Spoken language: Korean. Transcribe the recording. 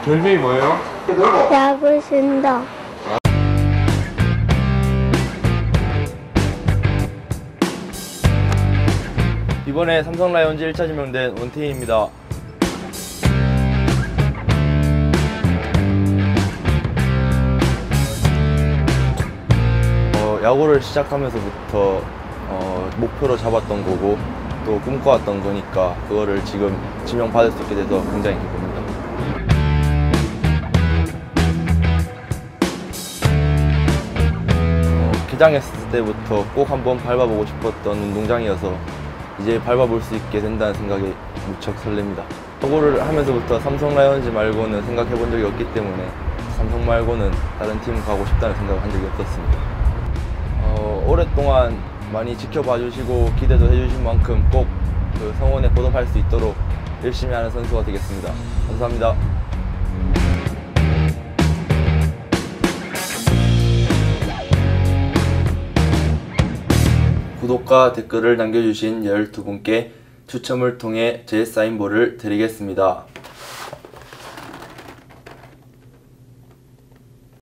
별명이 뭐예요? 야구 신동. 이번에 삼성 라이온즈 1차 지명된 원태인입니다. 야구를 시작하면서부터 목표로 잡았던 거고 또 꿈꿔왔던 거니까 그거를 지금 지명받을 수 있게 돼서 굉장히 기쁩니다. 개장했을 때부터 꼭 한번 밟아보고 싶었던 운동장이어서 이제 밟아볼 수 있게 된다는 생각에 무척 설렙니다. 야구를 하면서부터 삼성 라이온즈 말고는 생각해 본 적이 없기 때문에 삼성 말고는 다른 팀 가고 싶다는 생각을 한 적이 없었습니다. 오랫동안 많이 지켜봐 주시고 기대도 해주신 만큼 꼭 그 성원에 보답할 수 있도록 열심히 하는 선수가 되겠습니다. 감사합니다. 구독과 댓글을 남겨주신 12분께 추첨을 통해 제 사인볼을 드리겠습니다.